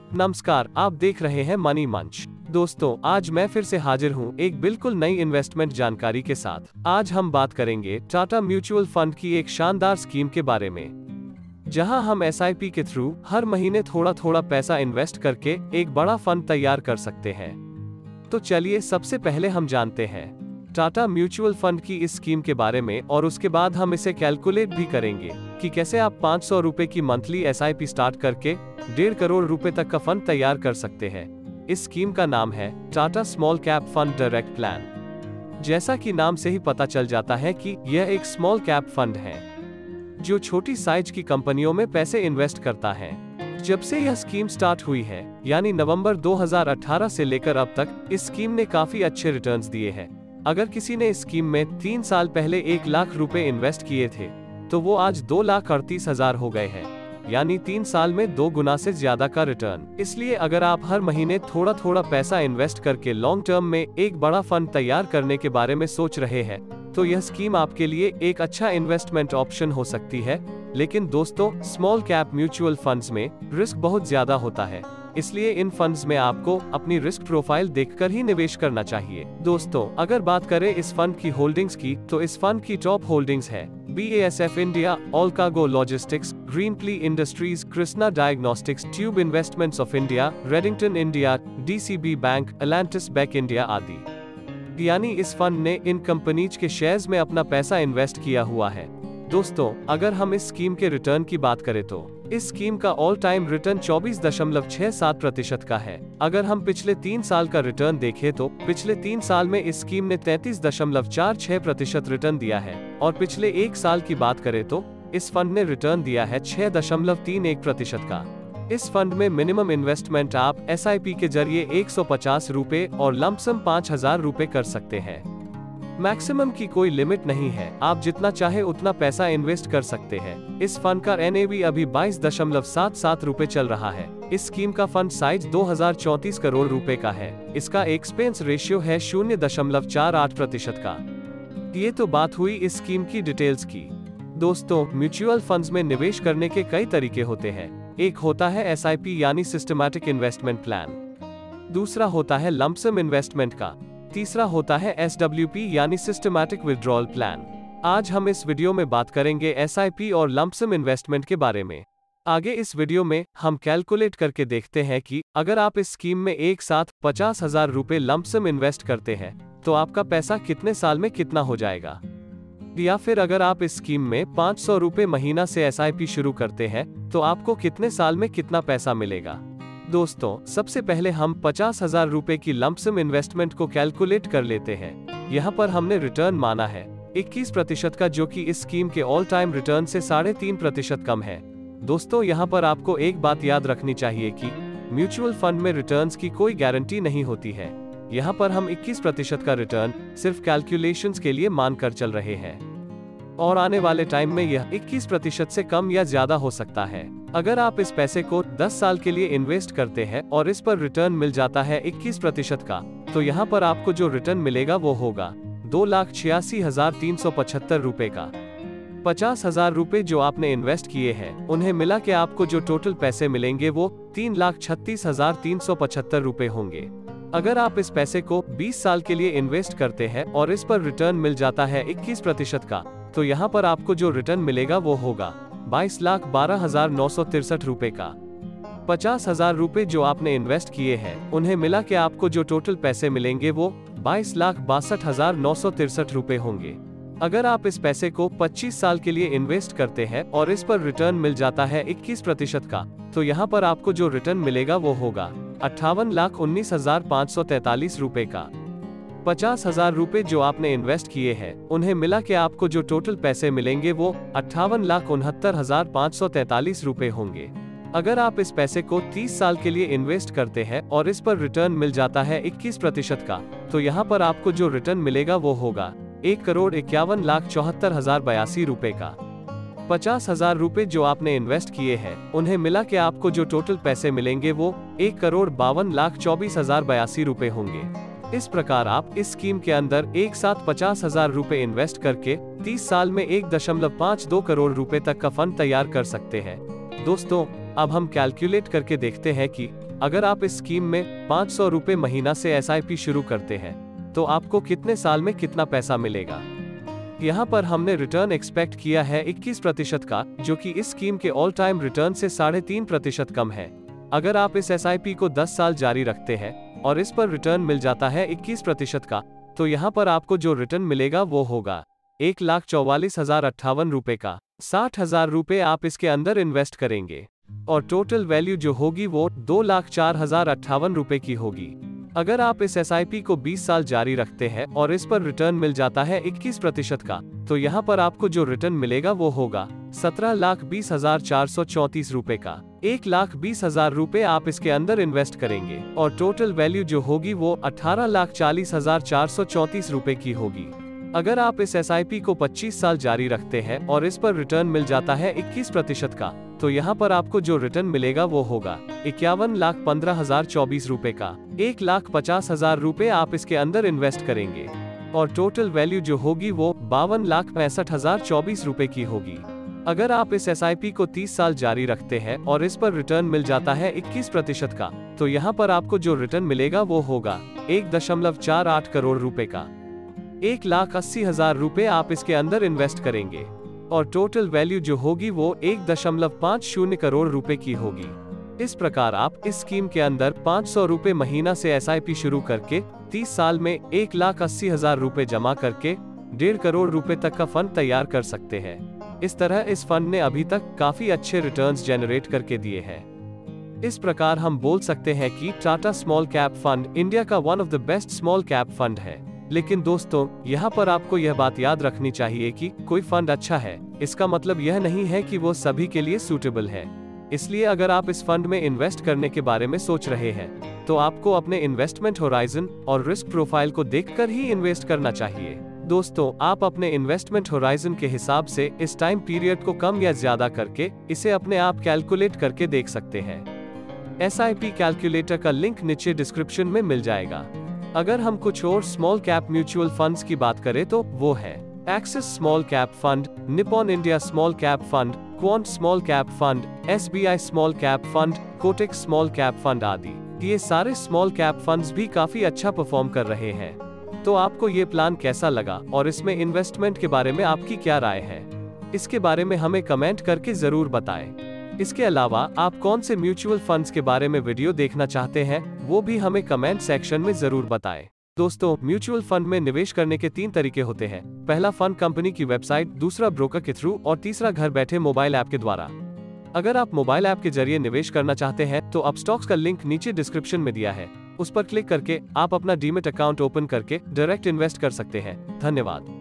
नमस्कार, आप देख रहे हैं मनी मंच। दोस्तों, आज मैं फिर से हाजिर हूं एक बिल्कुल नई इन्वेस्टमेंट जानकारी के साथ। आज हम बात करेंगे टाटा म्यूचुअल फंड की एक शानदार स्कीम के बारे में, जहां हम SIP के थ्रू हर महीने थोड़ा थोड़ा पैसा इन्वेस्ट करके एक बड़ा फंड तैयार कर सकते हैं। तो चलिए सबसे पहले हम जानते हैं टाटा म्यूचुअल फंड की इस स्कीम के बारे में, और उसके बाद हम इसे कैलकुलेट भी करेंगे कि कैसे आप 500 रुपए की मंथली SIP स्टार्ट करके 1.5 करोड़ रुपए तक का फंड तैयार कर सकते हैं। इस स्कीम का नाम है Tata small cap fund direct plan. जैसा कि नाम से ही पता चल जाता है कि यह एक स्मॉल कैप फंड है जो छोटी साइज की कंपनियों में पैसे इन्वेस्ट करता है। जब से यह स्कीम स्टार्ट हुई है, यानी नवंबर 2018 से लेकर अब तक, इस स्कीम ने काफी अच्छे रिटर्न्स दिए हैं। अगर किसी ने इस स्कीम में 3 साल पहले 1 लाख रुपए इन्वेस्ट किए थे, तो वो आज 2,38,000 हो गए हैं, यानी 3 साल में 2 गुना से ज्यादा का रिटर्न। इसलिए अगर आप हर महीने थोड़ा थोड़ा पैसा इन्वेस्ट करके लॉन्ग टर्म में एक बड़ा फंड तैयार करने के बारे में सोच रहे हैं, तो यह स्कीम आपके लिए एक अच्छा इन्वेस्टमेंट ऑप्शन हो सकती है। लेकिन दोस्तों, स्मॉल कैप म्यूचुअल फंड्स में रिस्क बहुत ज्यादा होता है, इसलिए इन फंड्स में आपको अपनी रिस्क प्रोफाइल देखकर ही निवेश करना चाहिए। दोस्तों, अगर बात करें इस फंड की होल्डिंग्स की, तो इस फंड की टॉप होल्डिंग्स है BASF India, Allcargo logistics, Greenply industries, Krishna diagnostics, tube investments of India, Redington India, DCB bank, Elantas Beck India आदि। यानी इस फंड ने इन कंपनीज के शेयर्स में अपना पैसा इन्वेस्ट किया हुआ है। दोस्तों, अगर हम इस स्कीम के रिटर्न की बात करें तो इस स्कीम का ऑल टाइम रिटर्न 24.67% का है। अगर हम पिछले 3 साल का रिटर्न देखें तो पिछले 3 साल में इस स्कीम ने 33.46% रिटर्न दिया है, और पिछले 1 साल की बात करें तो इस फंड ने रिटर्न दिया है 6.31% का। इस फंड में मिनिमम इन्वेस्टमेंट आप SIP के जरिए 150 रुपए और लमसम 5,000 रुपए कर सकते हैं। मैक्सिमम की कोई लिमिट नहीं है, आप जितना चाहे उतना पैसा इन्वेस्ट कर सकते हैं। इस फंड का NAV अभी 22.77 रुपए चल रहा है। इस स्कीम का फंड साइज 2034 करोड़ रुपए का है। इसका एक्सपेंस रेशियो है 0.48% का। ये तो बात हुई इस स्कीम की डिटेल्स की। दोस्तों, म्यूचुअल फंड्स में निवेश करने के कई तरीके होते हैं। एक होता है SIP यानी सिस्टमैटिक इन्वेस्टमेंट प्लान, दूसरा होता है लमसम इन्वेस्टमेंट का, तीसरा होता है SWP यानी सिस्टमैटिक विड्रॉल प्लान। आज हम इस वीडियो में बात करेंगे SIP और लमसम इन्वेस्टमेंट के बारे में। आगे इस वीडियो में हम कैलकुलेट करके देखते हैं कि अगर आप इस स्कीम में एक साथ 50,000 रुपए लमसम इन्वेस्ट करते हैं, तो आपका पैसा कितने साल में कितना हो जाएगा। या फिर अगर आप इस स्कीम में 500 रुपए महीना से SIP शुरू करते हैं, तो आपको कितने साल में कितना पैसा मिलेगा। दोस्तों, सबसे पहले हम 50,000 रुपए की लमसम इन्वेस्टमेंट को कैलकुलेट कर लेते हैं। यहाँ पर हमने रिटर्न माना है 21% का, जो कि इस स्कीम के ऑल टाइम रिटर्न से 3.5% कम है। दोस्तों, यहाँ पर आपको एक बात याद रखनी चाहिए कि म्यूचुअल फंड में रिटर्न्स की कोई गारंटी नहीं होती है। यहाँ पर हम 21% का रिटर्न सिर्फ कैलकुलेशंस के लिए मानकर चल रहे हैं, और आने वाले टाइम में यह 21% से कम या ज्यादा हो सकता है। अगर आप इस पैसे को 10 साल के लिए इन्वेस्ट करते हैं और इस पर रिटर्न मिल जाता है 21% का, तो यहाँ पर आपको जो रिटर्न मिलेगा वो होगा 2,86,375 रुपए का। 50,000 रुपए जो आपने इन्वेस्ट किए हैं, उन्हें मिला के आपको जो टोटल पैसे मिलेंगे वो 3,36,375 रुपए होंगे। अगर आप इस पैसे को 20 साल के लिए इन्वेस्ट करते हैं और इस पर रिटर्न मिल जाता है 21% का, तो यहाँ पर आपको जो रिटर्न मिलेगा वो होगा 22,12,963 रुपए का। 50,000 रुपए जो आपने इन्वेस्ट किए हैं, उन्हें मिला के आपको जो टोटल पैसे मिलेंगे वो 22,62,963 रुपए होंगे। अगर आप इस पैसे को 25 साल के लिए इन्वेस्ट करते हैं और इस पर रिटर्न मिल जाता है 21% का, तो यहाँ पर आपको जो रिटर्न मिलेगा वो होगा 58,19,543 रुपए का। 50,000 रुपए जो आपने इन्वेस्ट किए हैं, उन्हें मिला के आपको जो टोटल पैसे मिलेंगे वो 58,69,543 रुपए होंगे। अगर आप इस पैसे को 30 साल के लिए इन्वेस्ट करते हैं और इस पर रिटर्न मिल जाता है 21% का, तो यहाँ पर आपको जो रिटर्न मिलेगा वो होगा 1,51,74,082 रुपए का। 50,000 रुपए जो आपने इन्वेस्ट किए हैं, उन्हें मिला के आपको जो टोटल पैसे मिलेंगे वो 1,52,24,082 रुपए होंगे। इस प्रकार आप इस स्कीम के अंदर एक साथ 50,000 रुपए इन्वेस्ट करके 30 साल में 1.52 करोड़ रुपए तक का फंड तैयार कर सकते हैं। दोस्तों, अब हम कैलकुलेट करके देखते हैं कि अगर आप इस स्कीम में 500 रुपए महीना से SIP शुरू करते हैं तो आपको कितने साल में कितना पैसा मिलेगा। यहाँ पर हमने रिटर्न एक्सपेक्ट किया है 21% का, जो कि इस स्कीम के ऑल टाइम रिटर्न से 3.5% कम है। अगर आप इस SIP को 10 साल जारी रखते हैं और इस पर रिटर्न मिल जाता है 21% का, तो यहाँ पर आपको जो रिटर्न मिलेगा वो होगा 1,44,058 रुपए का। 60,000 रुपए आप इसके अंदर इन्वेस्ट करेंगे और टोटल वैल्यू जो होगी वो 2,04,058 रुपए की होगी। अगर आप इस SIP को 20 साल जारी रखते हैं और इस पर रिटर्न मिल जाता है 21% का, तो यहाँ पर आपको जो रिटर्न मिलेगा वो होगा 17,20,434 रुपए का। 1,20,000 रुपए आप इसके अंदर इन्वेस्ट करेंगे और टोटल वैल्यू जो होगी वो 18,40,434 रुपए की होगी। अगर आप इस SIP को 25 साल जारी रखते हैं और इस पर रिटर्न मिल जाता है 21% का, तो यहाँ पर आपको जो रिटर्न मिलेगा वो होगा 51,15,024 रुपए का। 1,50,000 रुपए आप इसके अंदर इन्वेस्ट करेंगे और टोटल वैल्यू जो होगी वो 52,65,024 रुपए की होगी। अगर आप इस SIP को 30 साल जारी रखते हैं और इस पर रिटर्न मिल जाता है 21% का, तो यहाँ पर आपको जो रिटर्न मिलेगा वो होगा 1.48 करोड़ रुपए का। 1,80,000 रुपए आप इसके अंदर इन्वेस्ट करेंगे और टोटल वैल्यू जो होगी वो 1.50 करोड़ रुपए की होगी। इस प्रकार आप इस स्कीम के अंदर 500 रुपए महीना से SIP शुरू करके 30 साल में 1,80,000 रुपए जमा करके 1.5 करोड़ रुपए तक का फंड तैयार कर सकते हैं। इस तरह इस फंड ने अभी तक काफी अच्छे रिटर्न्स जनरेट करके दिए हैं। इस प्रकार हम बोल सकते हैं कि Tata small cap fund India का one of the best small cap fund है। लेकिन दोस्तों, यहाँ पर आपको यह बात याद रखनी चाहिए कि कोई फंड अच्छा है, इसका मतलब यह नहीं है कि वो सभी के लिए सूटेबल है। इसलिए अगर आप इस फंड में इन्वेस्ट करने के बारे में सोच रहे हैं, तो आपको अपने इन्वेस्टमेंट होराइजन और रिस्क प्रोफाइल को देखकर ही इन्वेस्ट करना चाहिए। दोस्तों, आप अपने इन्वेस्टमेंट होराइजन के हिसाब से इस टाइम पीरियड को कम या ज्यादा करके इसे अपने आप कैलकुलेट करके देख सकते हैं। SIP कैलकुलेटर का लिंक नीचे डिस्क्रिप्शन में मिल जाएगा। अगर हम कुछ और स्मॉल कैप म्यूचुअल फंड्स की बात करें तो वो है Axis small cap fund, Nippon India small cap fund, Quant small cap fund, SBI small cap fund, Kotak small cap fund आदि। ये सारे स्मॉल कैप फंड्स भी काफी अच्छा परफॉर्म कर रहे हैं। तो आपको ये प्लान कैसा लगा और इसमें इन्वेस्टमेंट के बारे में आपकी क्या राय है, इसके बारे में हमें कमेंट करके जरूर बताएं। इसके अलावा आप कौन से म्यूचुअल फंड्स के बारे में वीडियो देखना चाहते हैं, वो भी हमें कमेंट सेक्शन में जरूर बताएं। दोस्तों, म्यूचुअल फंड में निवेश करने के 3 तरीके होते हैं। पहला फंड कंपनी की वेबसाइट, दूसरा ब्रोकर के थ्रू और तीसरा घर बैठे मोबाइल ऐप के द्वारा। अगर आप मोबाइल ऐप के जरिए निवेश करना चाहते हैं तो अपस्टॉक्स का लिंक नीचे डिस्क्रिप्शन में दिया है, उस पर क्लिक करके आप अपना डीमैट अकाउंट ओपन करके डायरेक्ट इन्वेस्ट कर सकते हैं। धन्यवाद।